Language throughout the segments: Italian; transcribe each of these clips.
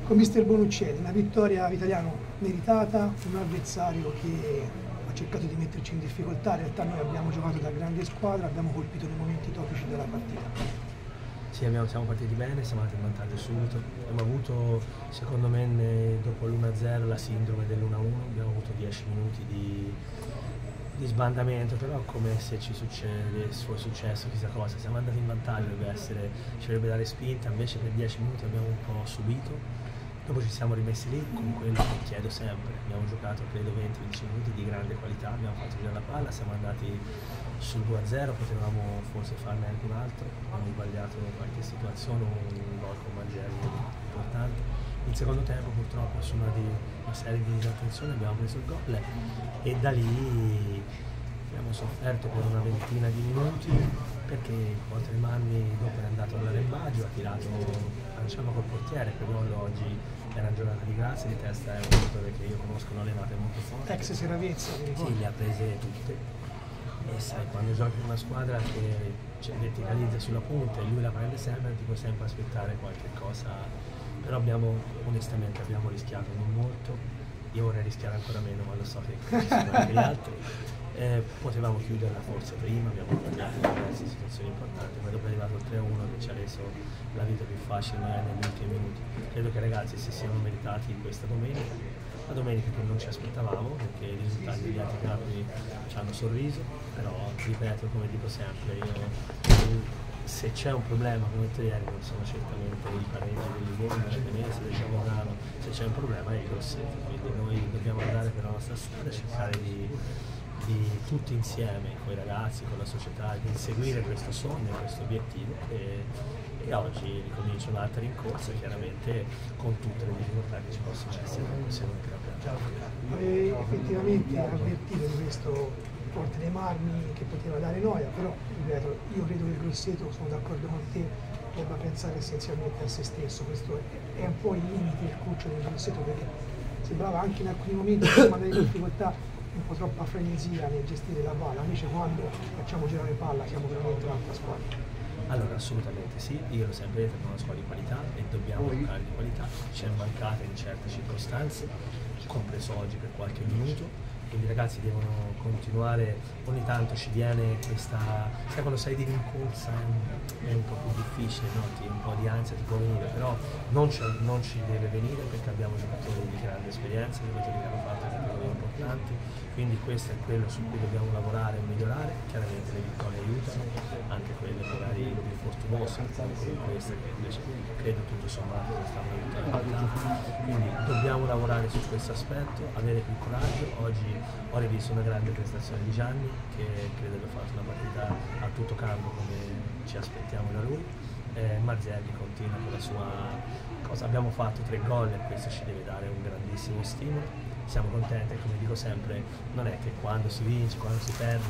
Con mister Bonuccelli, una vittoria Vitaliano meritata, un avversario che ha cercato di metterci in difficoltà, in realtà noi abbiamo giocato da grande squadra, abbiamo colpito nei momenti topici della partita. Sì, siamo partiti bene, siamo andati in vantaggio subito, abbiamo avuto secondo me dopo l'1-0 la sindrome dell'1-1, abbiamo avuto 10 minuti di sbandamento, però come se ci fosse successo chissà cosa, siamo andati in vantaggio, ci dovrebbe dare spinta, invece per 10 minuti abbiamo un po' subito. Dopo ci siamo rimessi lì con quello che chiedo sempre, abbiamo giocato credo 20-25 minuti di grande qualità, abbiamo fatto girare la palla, siamo andati sul 2-0, potevamo forse farne anche un altro, abbiamo sbagliato qualche situazione, un gol con Mangiello importante. Il secondo tempo purtroppo su una serie di disattenzioni abbiamo preso il gol e da lì abbiamo sofferto per una ventina di minuti perché Montemanni dopo è andato all'arrembaggio, ha tirato diciamo col portiere, per gol oggi era una giornata di grazia, di testa è un giocatore che io conosco, non le mate molto forte. Ex Seravezza, sì, le ha prese tutte e sai, quando giochi in una squadra che verticalizza sulla punta e lui la prende sempre, ti puoi sempre aspettare qualche cosa, però onestamente abbiamo rischiato non molto, io vorrei rischiare ancora meno, ma lo so che ci sono anche gli altri. Potevamo chiuderla forse prima, abbiamo sbagliato diverse situazioni importanti, ma dopo è arrivato il 3-1 che ci ha reso la vita più facile negli ultimi minuti. Credo che i ragazzi si siano meritati questa domenica, la domenica che non ci aspettavamo perché i risultati degli altri club ci hanno sorriso, però ripeto come dico sempre, se c'è un problema come detto ieri non sono certamente i pareggi del Livorno, del Venezia, del Ciavorano, se c'è un problema è il Grosseto, quindi noi dobbiamo andare per la nostra strada e cercare di tutti insieme con i ragazzi, con la società, di inseguire questo sogno, questo obiettivo e oggi ricomincia un'altra rincorsa chiaramente con tutte le difficoltà che ci possono essere nella questione del campionato. Effettivamente avvertito di questo forte dei marmi che poteva dare noia, però ripeto, io credo che il Grosseto, sono d'accordo con te, debba pensare essenzialmente a se stesso, questo è un po' il limite, il cruccio del Grosseto, perché sembrava anche in alcuni momenti che andare in difficoltà un po' troppa frenesia nel gestire la palla, invece quando facciamo girare palla siamo veramente un'altra squadra. Allora assolutamente sì, io l'ho sempre detto, è una squadra di qualità e dobbiamo giocare di qualità, ci è mancata in certe circostanze, compreso oggi per qualche minuto, quindi i ragazzi devono continuare, ogni tanto ci viene questa, sai quando sei di rincorsa è un po' più difficile, no? Un po' di ansia ti può venire, però non ci deve venire perché abbiamo giocatori di grande esperienza, giocatori che hanno fatto categorie importanti, quindi questo è quello su cui dobbiamo lavorare e migliorare, chiaramente le vittorie aiutano, anche quelle magari più fortunose, come questa che invece credo tutto sommato che sta una vittoria, quindi dobbiamo lavorare su questo aspetto, avere più coraggio. Oggi ho rivisto una grande prestazione di Gianni che credo abbia fatto una partita a tutto campo come ci aspettiamo da lui. Marzelli continua con la sua cosa, abbiamo fatto 3 gol e questo ci deve dare un grandissimo stimolo, siamo contenti e come dico sempre non è che quando si vince, quando si perde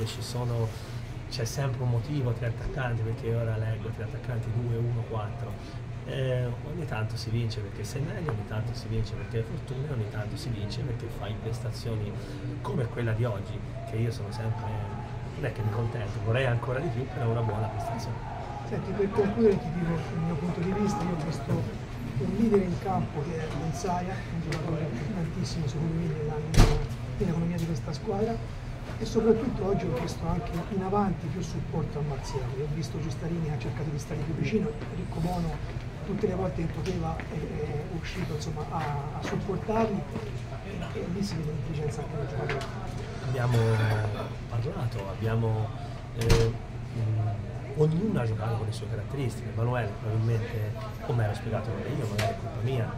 c'è sempre un motivo, 3 attaccanti, perché ora leggo 3 attaccanti 2, 1, 4. Ogni tanto si vince perché sei meglio, ogni tanto si vince perché hai fortuna, ogni tanto si vince perché fai prestazioni come quella di oggi, che io sono sempre, non è che mi contento, vorrei ancora di più, però è una buona prestazione. Senti, per concludere ti dico il mio punto di vista, io ho visto un leader in campo che è Bensaia, un giocatore importantissimo secondo me nell'economia di questa squadra, e soprattutto oggi ho visto anche in avanti più supporto a Marziali, ho visto Giustarini che ha cercato di stare più vicino, Ricco Bono tutte le volte che poteva è uscito insomma, a supportarli e lì si vede l'intelligenza anche del giocatore. Abbiamo parlato, ognuno ha giocato con le sue caratteristiche, Emanuele probabilmente, come ero spiegato io, magari è colpa mia,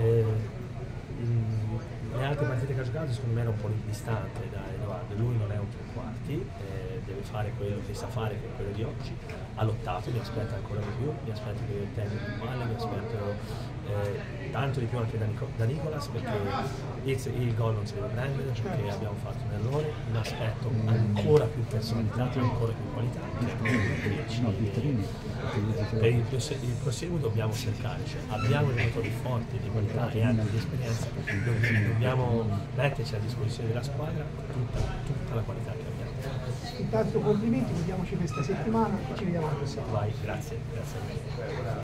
le altre partite che ha giocato secondo me era un po' distante da Edoardo, lui non è un trequarti, deve fare quello che sa fare, che è quello di oggi, ha lottato, mi aspetta ancora di più, mi aspetto che il tempo più palle, mi aspetto tanto di più anche da Nicolas perché il gol non si deve prendere, perché abbiamo fatto un errore, mi aspetto ancora più personalità, ancora più qualità, per il proseguo dobbiamo cercare, cioè, abbiamo giocatori forti di qualità e anche di esperienza, dobbiamo metterci a disposizione della squadra tutta la qualità che abbiamo. Intanto complimenti, vediamoci questa settimana e ci vediamo alla prossima. Vai, grazie a me.